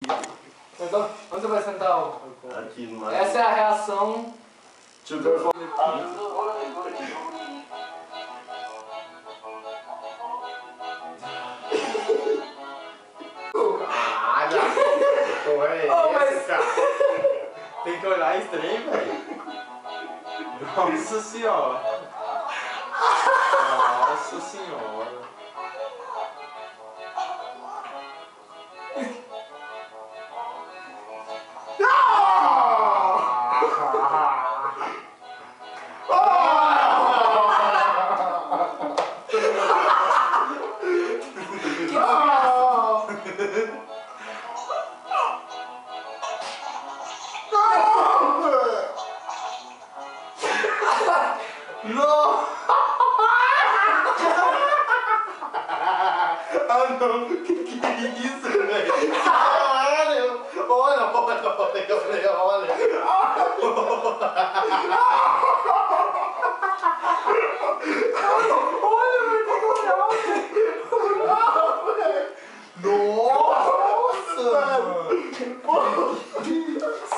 Então, onde você vai sentar? Aqui no mar. Essa é a reação. Porra, é essa, cara? Tem que olhar esse trem, velho. Nossa senhora. Nossa senhora. Não! Ah não! Que é isso, velho? Olha! Nossa!